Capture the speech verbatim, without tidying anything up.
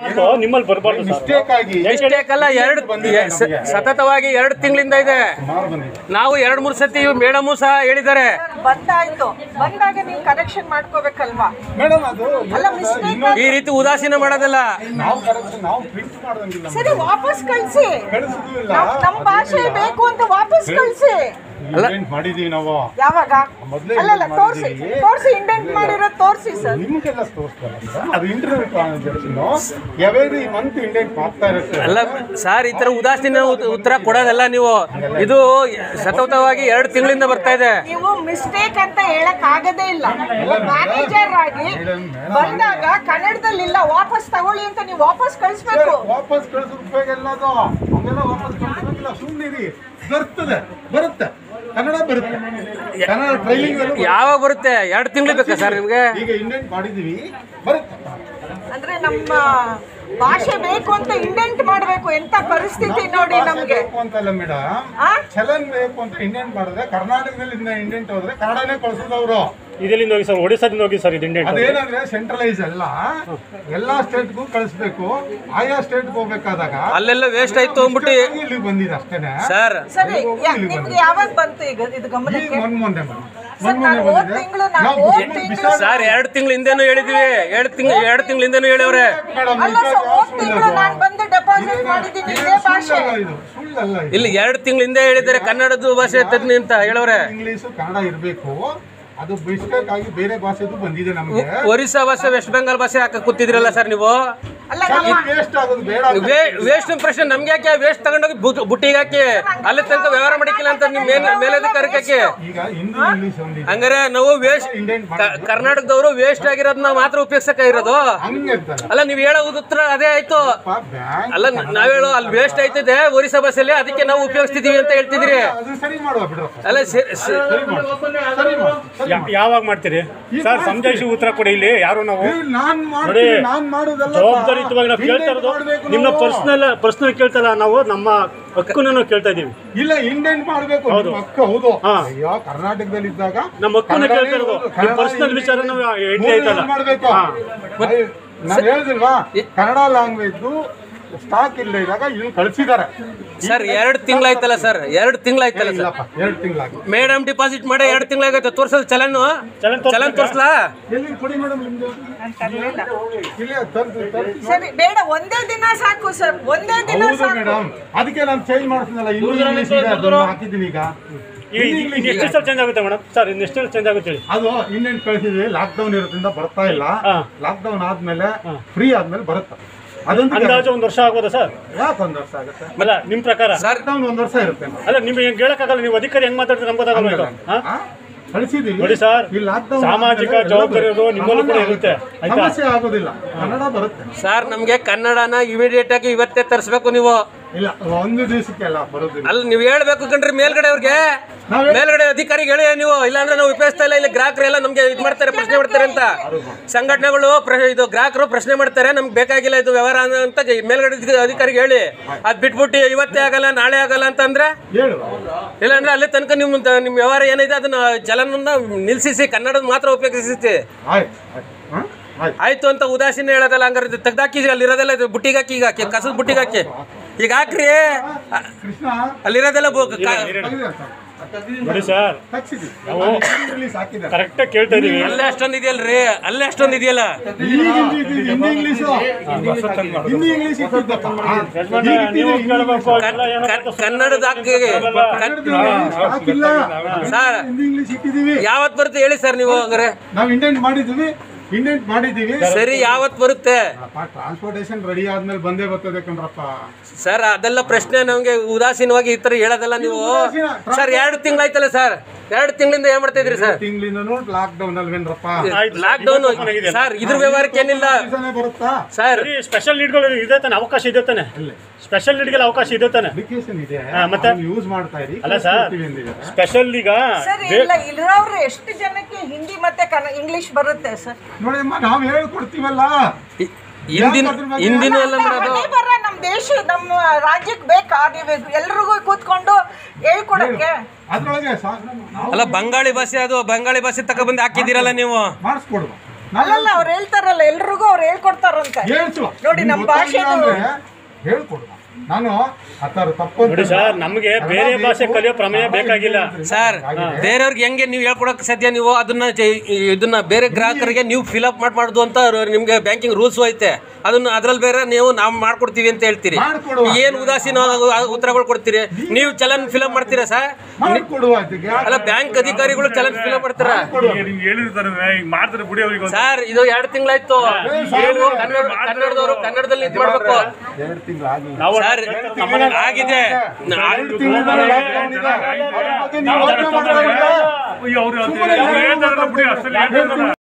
ನಿಮ್ಮಲ್ಲಿ ಬರಬಾರ್ದು ಮಿಸ್ಟೇಕ್ ಆಗಿ ಮಿಸ್ಟೇಕ್ ಅಲ್ಲ, ಎರಡು ಸತತವಾಗಿ ಎರಡು ತಿಂಗಳಿಂದ ಇದೆ. ನಾವು ಎರಡು ಮೂರು ಸತಿ ಮೇಡಮು ಸಹ ಹೇಳಿದ್ದಾರೆ. ಬಂದಾಯ್ತು, ಬಂದಾಗ ನೀವು ಕರೆಕ್ಷನ್ ಮಾಡ್ಕೋಬೇಕಲ್ವಾ ಮೇಡಮ್. ಅದು ಅಲ್ಲ ಮಿಸ್ಟೇಕ್. ಈ ರೀತಿ ಉದಾಸೀನ ಮಾಡೋದಲ್ಲ. ನಾವು ಕರೆಕ್ಷನ್ ನಾವು ಪ್ರಿಂಟ್ ಮಾಡೋದಿಲ್ಲ. ಸರಿ ವಾಪಸ್ ಕಳಿಸಿ. ಕಳಿಸಿದ್ವಿಲ್ಲ. ನಮ್ಮ ಭಾಷೆ ಬೇಕು ಅಂತ ವಾಪಸ್ ಕಳಿಸಿ. ಇಂಡೆಂಟ್ ಮಾಡಿದೀವಿ ನಾವು. ಯಾವಾಗ? ಮೊದಲೇ ಅಲ್ಲಲ್ಲ ತೋರಿಸಿ ತೋರಿಸಿ ಇಂಡೆಂಟ್ ಮಾಡಿರೋದು ತೋರಿಸಿ ಸರ್. ನಿಮಗೆಲ್ಲ ತೋರಿಸ್ತಾರೆ ಅದು interview transaction every month indent ಮಾಡ್ತಾ ಇರುತ್ತೆ. ಅಲ್ಲ ಸರ್, ಈ ತರ ಉದಾಸೀನ ಉತ್ತರ ಕೊಡೋದಲ್ಲ ನೀವು. ಇದು ಸತತವಾಗಿ ಎರಡು ತಿಂಗಳಿಂದ ಬರ್ತಾ ಇದೆ. ನೀವು ಮಿಸ್ಟೇಕ್ ಅಂತ ಹೇಳಕ್ ಆಗದೇ ಇಲ್ಲ. ಮ್ಯಾನೇಜರ್ ಆಗಿ ಬಂದಾಗ ಕನ್ನಡದಲ್ಲಿ ಇಲ್ಲ, ವಾಪಸ್ ತಗೊಳ್ಳಿ ಅಂತ ನೀವು ವಾಪಸ್ ಕಳಿಸ್ಬೇಕು. ವಾಪಸ್ ಕಳಿಸೋದು ಹಂಗೆಲ್ಲ ವಾಪಸ್ ಕಳಿಸೋದಿಲ್ಲ. ಸುಮ್ಮನಿರಿ, ಬರ್ತದೆ ಬರುತ್ತೆ ಕನ್ನಡ ಬರುತ್ತೆ. ಕನ್ನಡ ಟ್ರೈನಿಂಗ್ ಯಾವಾಗ ಬರುತ್ತೆ? ಎರಡು ತಿಂಗಳು ಬೇಕಾ ಸರ್ ನಿಮ್ಗೆ? ಈಗ ಇಂಡೆಂಟ್ ಮಾಡಿದೀವಿ, ಬರುತ್ತೆ. ಅಂದ್ರೆ ನಮ್ಮ ಭಾಷೆ ಬೇಕು ಅಂತ ಇಂಡೆಂಟ್ ಮಾಡಬೇಕು. ಎಂತ ಪರಿಸ್ಥಿತಿ ನೋಡಿ ನಮ್ಗೆ. ಅಂತಲ್ಲ ಮೇಡಮ್, ಚಲನ್ ಬೇಕು ಅಂತ ಇಂಡೆಂಟ್ ಮಾಡಿದ್ರೆ ಕರ್ನಾಟಕದಲ್ಲಿ ಇಂಡೆಂಟ್ ಹೋದ್ರೆ ಕನ್ನಡನೇ ಕಳ್ಸೋದು ಅವರು. ಇದರಿಂದ ಹೋಗಿ ಸರ್, ಒಡಿಸಾದಿಂದ ಹೋಗಿ ಸರ್. ಇದು ಇಂಡೆಂಟ್ ಅದೇನಂದ್ರೆ ಸೆಂಟ್ರಲೈಸ್ ಎಲ್ಲ ಎಲ್ಲಾ ಸ್ಟೇಟ್ಗೂ ಕಳಿಸ್ಬೇಕು. ಆಯಾ ಸ್ಟೇಟ್ ಹೋಗ್ಬೇಕಾದಾಗ ಅಲ್ಲೆಲ್ಲ ವೇಸ್ಟ್ ಆಯ್ತು ಅಂದ್ಬಿಟ್ಟು ಇಲ್ಲಿ ಬಂದಿದೆ ಅಷ್ಟೇನೆ ಸರ್. ಸರಿ, ನಿಮ್ಗೆ ಯಾವಾಗ ಬಂತು ಈಗ ಇದು ಗಮನಕ್ಕೆ? ಮೊನ್ನೆ ಮೊನ್ನೆ ಸರ್ ಎರಡು ತಿಂಗಳ ಹಿಂದೆನೂ ಹೇಳಿದ್ವಿ. ಎರಡು ತಿಂಗಳು ಎರಡು ತಿಂಗಳ ಹಿಂದೆನೂ ಹೇಳಿವ್ರೆ. ನಾನು ಬಂದು ಡೆಪಾಸಿಟ್ ಮಾಡಿದ್ದೀನಿ ಇದೇ ಭಾಷೆ. ಇಲ್ಲಿ ಎರಡು ತಿಂಗಳ ಹಿಂದೆ ಹೇಳಿದ್ದಾರೆ ಕನ್ನಡದ ಭಾಷೆ ತನ್ನಿ ಅಂತ ಹೇಳವ್ರೆ. ಇಂಗ್ಲಿಷ್ ಕನ್ನಡ ಇರಬೇಕು. ಅದು ಮಿಸ್ಟೇಕ್ ಆಗಿ ಬೇರೆ ಭಾಷೆದು ಬಂದಿದೆ ನಮಗೆ. ಒರಿಸ್ಸಾ ಭಾಷೆ, ವೆಸ್ಟ್ ಬೆಂಗಾಲ್ ಭಾಷೆ ಹಾಕ ಕೂತಿದ್ರಲ್ಲ ಸರ್ ನೀವು. ವೇಸ್ಟ್ ಆಗೋದು ಬೇಡ. ವೇಸ್ಟ್ ಪ್ರಶ್ನೆ ನಮ್ಗೆ ಯಾಕೆ? ವೇಸ್ಟ್ ತಗೊಂಡೋಗಿ ಬುಟ್ಟಿಗೆ ಹಾಕಿ ಅಲ್ಲಿ ತನಕ ವ್ಯವಹಾರ ಮಾಡಿಕಿಲ್ಲ ಅಂತ ನಿಮ್ ಮೇಲಧಿಕಾರಕ್ಕೆ ಹಾಕಿ. ಹಂಗಾರೆ ನಾವು ವೇಸ್ಟ್ ಕರ್ನಾಟಕದವರು ವೇಸ್ಟ್ ಆಗಿರೋದನ್ನ ಮಾತ್ರ ಉಪಯೋಗಿಸಕ ಇರೋದು ಅಲ್ಲ. ನೀವ್ ಹೇಳೋ ಉತ್ತರ ಅದೇ ಆಯ್ತು ಅಲ್ಲ. ನಾವ್ ಹೇಳೋ ಅಲ್ಲಿ ವೇಸ್ಟ್ ಆಯ್ತಿದೆ ಒರಿಸ್ಸಾ ಭಾಷೆಯಲ್ಲಿ, ಅದಕ್ಕೆ ನಾವು ಉಪಯೋಗಿಸ್ತಿದೀವಿ ಅಂತ ಹೇಳ್ತಿದ್ರಿ ಅಲ್ಲ. ಯಾವಾಗ ಮಾಡ್ತೀರಿ ಸರ್? ಸಂಜಯಿಸಿ ಉತ್ತರ ಕೊಡಿ. ಇಲ್ಲಿ ಯಾರು ನಾವು ಜವಾಬ್ದಾರಿಯುತವಾಗಿ ನಾವು ಕೇಳ್ತಾ ಇರೋದು ನಿಮ್ಮ ಪರ್ಸನಲ್ ಪರ್ಸನಲ್ ಕೇಳ್ತಲ್ಲ, ನಾವು ನಮ್ಮ ಹಕ್ಕನ್ನು ನಾವು ಕೇಳ್ತಾ ಇದೀವಿ. ಇಲ್ಲ, ಇಂಡೆಂಟ್ ಮಾಡಬೇಕು. ಹಕ್ಕು ಹೌದು. ಅಯ್ಯೋ, ಕರ್ನಾಟಕದಲ್ಲಿ ಇದ್ದಾಗ ನಮ್ಮ ಹಕ್ಕನ್ನು ಕೇಳ್ತಾ ಇರೋದು. ಪರ್ಸನಲ್ ವಿಚಾರ ಮಾಡಬೇಕು. ನಾನು ಹೇಳಿದಿಲ್ವಾ, ಕನ್ನಡ ಲ್ಯಾಂಗ್ವೇಜ್ ಸ್ಟಾಕ್ ಇಲ್ಲ ಇದ್ದಾಗ ಇಲ್ಲಿ ಕಳಿಸಿದ್ದಾರೆ ಸರ್. ಎರಡು ತಿಂಗಳಾಯ್ತಲ್ಲ ಸರ್, ಎರಡು ತಿಂಗಳಾಯ್ತಲ್ಲ ಸರ್. ಎರಡು ತಿಂಗಳಾಗಿ ಮೇಡಮ್ ಡಿಪಾಸಿಟ್ ಮಾಡಿ ಎರಡು ತಿಂಗಳಾಗೈತೆ. ತೋರ್ಸೋದು ಚಲನ್ ಚಲನ್ ತೋರ್ಸ್ಲಾ? ಸರಿ, ಬೇಡ, ಒಂದೇ ದಿನ ಸಾಕು ಸರ್, ಒಂದೇ ದಿನ ಸಾಕು ಮೇಡಮ್. ಅದಕ್ಕೆ ನಾನು ಚೇಂಜ್ ಮಾಡ್ತೀನಲ್ಲ, ಇಂಗ್ಲಿಷ್ ಹಾಕಿದ್ದೀನಿ. ಈಗ ಎಷ್ಟು ಚೇಂಜ್ ಆಗುತ್ತೆ ಮೇಡಮ್ ಸರ್? ಇನ್ನೆಷ್ಟು ಚೇಂಜ್ ಆಗುತ್ತೆ? ಅದು ಇಂಡೆಂಟ್ ಕಳಿಸಿದ್ವಿ. ಲಾಕ್ ಡೌನ್ ಇರೋದ್ರಿಂದ ಬರ್ತಾ ಇಲ್ಲ. ಲಾಕ್ ಡೌನ್ ಆದ್ಮೇಲೆ ಫ್ರೀ ಆದ್ಮೇಲೆ ಬರುತ್ತೆ. ಅಂದಾಜು ಒಂದ್ ವರ್ಷ ಆಗ್ಬೋದಾ ಸರ್? ಯಾಕೆ ಒಂದ್ ವರ್ಷ ಆಗುತ್ತೆ? ಅಲ್ಲ ನಿಮ್ ಪ್ರಕಾರ ಒಂದ್ ವರ್ಷ ಇರುತ್ತೆ. ಅಲ್ಲ ನಿಮ್ಗೆ ಹೇಳಕ್ಕಾಗಲ್ಲ. ನೀವು ಅಧಿಕಾರಿ ಹೆಂಗ್ ಮಾತಾಡ್ತಾರೆ ನಂಬೋದಾಗಲ್ಲ. ಕಳಿಸಿದೀವಿ ನೋಡಿ ಸರ್, ಸಾಮಾಜಿಕ ಜವಾಬ್ದಾರಿ ನಿಮ್ಮಲ್ಲೂ ಕೂಡ ಇರುತ್ತೆ. ಸಮಸ್ಯೆ ಆಗೋದಿಲ್ಲ, ಕನ್ನಡ ಬರುತ್ತೆ ಸರ್. ನಮ್ಗೆ ಕನ್ನಡನ ಇಮಿಡಿಯೇಟ್ ಆಗಿ ಇವತ್ತೇ ತರಿಸ್ಬೇಕು ನೀವು. ಇಲ್ಲ, ಒಂದು ದಿವಸಕ್ಕೆ ಅಲ್ಲ ಬರೋದಿಲ್ಲ. ಅಲ್ಲ ನೀವು ಹೇಳ್ಬೇಕು ಕಣ್ರಿ ಮೇಲ್ಗಡೆ ಅವ್ರಿಗೆ, ಮೇಲ್ಗಡೆ ಅಧಿಕಾರಿಗೆ ಹೇಳಿ ನೀವು. ಇಲ್ಲಾಂದ್ರೆ ನಾವು ಉಪಯೋಗಿಸ್ತಾ ಇಲ್ಲ, ಇಲ್ಲಿ ಗ್ರಾಹಕರು ಎಲ್ಲ ನಮ್ಗೆ ಇದು ಮಾಡ್ತಾರೆ, ಪ್ರಶ್ನೆ ಮಾಡ್ತಾರೆ ಅಂತ. ಸಂಘಟನೆಗಳು ಇದು ಗ್ರಾಹಕರು ಪ್ರಶ್ನೆ ಮಾಡ್ತಾರೆ, ನಮ್ಗೆ ಬೇಕಾಗಿಲ್ಲ ಇದು ವ್ಯವಹಾರ ಅಂತ ಮೇಲ್ಗಡೆ ಅಧಿಕಾರಿಗೆ ಹೇಳಿ. ಅದ್ ಬಿಟ್ಬಿಟ್ಟು ಇವತ್ತೇ ಆಗಲ್ಲ ನಾಳೆ ಆಗಲ್ಲ ಅಂತಂದ್ರೆ, ಇಲ್ಲಾಂದ್ರೆ ಅಲ್ಲಿ ತನಕ ನಿಮ್ ನಿಮ್ ವ್ಯವಹಾರ ಏನಿದೆ ಅದನ್ನ ಚಲನನ್ನ ನಿಲ್ಸಿಸಿ, ಕನ್ನಡದ ಮಾತ್ರ ಉಪಯೋಗಿಸಿ. ಆಯ್ತು ಅಂತ ಉದಾಸೀನ ಹೇಳೋದಲ್ಲ. ಹಂಗಾರೆ ತೆಗ್ದಾಕಿದ್ರಿ, ಅಲ್ಲಿರೋದೆಲ್ಲ ಬುಟ್ಟಿಗೆ ಹಾಕಿ, ಈಗ ಹಾಕಿ ಕಸದ ಬುಟ್ಟಿಗೆ ಹಾಕಿ ಈಗ ಹಾಕ್ರಿ. ಅಲ್ಲಿರೋದೆಲ್ಲ ನೋಡಿ ಸರ್, ಕರೆಕ್ಟ್ ಕೇಳ್ತಾ ಇದೀವಿ. ಅಲ್ಲೇ ಅಷ್ಟೊಂದು ಇದೆಯಲ್ರಿ, ಅಲ್ಲೇ ಅಷ್ಟೊಂದು ಇದೆಯಲ್ಲ. ಕನ್ನಡದ ಸರ್ ಯಾವತ್ ಬರುತ್ತೆ ಹೇಳಿ ಸರ್ ನೀವು? ಹಂಗಾರೆ ನಾವು ಇಂಡೆಂಟ್ ಮಾಡಿದ್ವಿ ಇಂಡೆಂಟ್ ಮಾಡಿದೀವಿ. ಸರಿ, ಯಾವತ್ ಬರುತ್ತೆ? ಟ್ರಾನ್ಸ್ಪೋರ್ಟೇಷನ್ ರೆಡಿ ಆದ್ಮೇಲೆ ಬಂದೇ ಬರ್ತದೆ ಕಣ್ರಪ್ಪ. ಸರ್ ಅದೆಲ್ಲ ಪ್ರಶ್ನೆ ನಮ್ಗೆ ಉದಾಸೀನವಾಗಿ ಈ ತರ ಹೇಳೋದಲ್ಲ ನೀವು. ಸರ್ ಎರಡು ತಿಂಗಳಾಯ್ತಲ್ಲ ಸರ್, ಎರಡು ತಿಂಗಳಿಂದ ಏನ್ ಮಾಡ್ತಾ ಇದ್ರಿ ಸರ್? ತಿಂಗಳಿಂದ ನೋಡಿ ಲಾಕ್ ಡೌನ್ ಅಲ್ವೇನ್ರಪ್ಪ? ಲಾಕ್ ಡೌನ್ ಸರ್, ಇದ್ರ ವ್ಯವಹಾರಕ್ಕೆ ಏನಿಲ್ಲ ಸರ್. ಸ್ಪೆಷಲ್ ನೀಡ್ಗಳು ಇದೆ ತಾನೆ, ಅವಕಾಶ ಇದೆ ತಾನೆ? ಸ್ಪೆಷಲ್ ನೀಡ್ಗೆಲ್ಲ ಅವಕಾಶ ಇದೆ ತಾನೆ? ಮತ್ತೆ ಯೂಸ್ ಮಾಡ್ತಾ ಇರಿ. ಅಲ್ಲ ಸರ್, ಸ್ಪೆಷಲ್ ಈಗ ಇಲ್ಲಿರೋರು ಎಷ್ಟು ಜನಕ್ಕೆ ಹಿಂದಿ ಮತ್ತೆ ಇಂಗ್ಲಿಷ್ ಬರುತ್ತೆ ಸರ್? ನೋಡಮ್ಮ, ನಾವು ಹೇಳ್ಕೊಡ್ತೀವಲ್ಲ. ಹಿಂದಿನ ಹಿಂದಿನ ಎಲ್ಲ ನಮ್ ದೇಶ ನಮ್ಮ ರಾಜ್ಯಕ್ಕೆ ಬೇಕಾ? ನೀವು ಎಲ್ರಿಗೂ ಕೂತ್ಕೊಂಡು ಹೇಳ್ಕೊಡಕ್ಕೆ ಅದ್ರೊಳಗೆ ಅಲ್ಲ ಬಂಗಾಳಿ ಭಾಷೆ, ಅದು ಬಂಗಾಳಿ ಭಾಷೆ ತಕ ಬಂದು ಹಾಕಿದಿರಲ್ಲ ನೀವು. ಮಾಡಿಸ್ಕೊಡುವ ಅಲ್ಲಲ್ಲ ಅವ್ರು ಹೇಳ್ತಾರಲ್ಲ ಎಲ್ರಿಗೂ ಅವ್ರು ಹೇಳ್ಕೊಡ್ತಾರಂತೆ ಹೇಳ್ಸುವ ನೋಡಿ ನಮ್ಮ ಭಾಷೆ ಹೇಳ್ಕೊಡು ನಾನು ಆ ಥರ ತಪ್ಪು ನೋಡಿ ಸರ್ ನಮಗೆ ಬೇರೆ ಭಾಷೆ ಕಲಿಯೋ ಪ್ರಮೇಯ ಬೇಕಾಗಿಲ್ಲ ಸರ್ ಬೇರೆಯವ್ರಿಗೆ ಹೆಂಗೆ ನೀವು ಹೇಳ್ಕೊಡಕ್ ಸಾಧ್ಯ ನೀವು ಅದನ್ನ ಚೆ- ಇದನ್ನ ಬೇರೆ ಗ್ರಾಹಕರಿಗೆ ನೀವು ಫಿಲ್ ಅಪ್ ಮಾಡಿ ಮಾಡುದು ಅಂತ ನಿಮ್ಗೆ ಬ್ಯಾಂಕಿಂಗ್ ರೂಲ್ಸ್ ಐತೆ ಅದನ್ನ ಅದ್ರಲ್ಲಿ ಬೇರೆ ನೀವು ನಾವು ಮಾಡ್ಕೊಡ್ತೀವಿ ಅಂತ ಹೇಳ್ತೀರಿ ಮಾಡ್ಕೊಡುವ. ಏನ್ ಉದಾಸೀನ ಉತ್ತರಗಳು ಕೊಡ್ತೀರಿ ನೀವು ಚಲನ್ ಫಿಲ್ ಅಪ್ ಮಾಡ್ತೀರಾ ಸರ್ ಮಾಡ್ಕೊಡುವ ಅದಕ್ಕೆ. ಅಲ್ಲ ಬ್ಯಾಂಕ್ ಅಧಿಕಾರಿಗಳು ಚಲನ್ ಫಿಲ್ ಅಪ್ ಮಾಡ್ತಾರ ಸರ್ ಇದು ಎರಡು ತಿಂಗಳಾಯ್ತು ನೀವು ಕನ್ನಡ ಕನ್ನಡದವರು ಕನ್ನಡದಲ್ಲಿ ಇದು ಮಾಡ್ಬೇಕು ಎರಡು ತಿಂಗಳು ಆಗಿ ಸರ್ ಆಗಿದೆ ಎರಡು ತಿಂಗಳು ಆಗಿದೆ. ಅದ್ರ ಬಗ್ಗೆ ನೀವು ಯೋಚ್ನೆ ಮಾಡ್ತಾ ಇದ್ದೀರಾ? ಸುಮ್ಮನೆ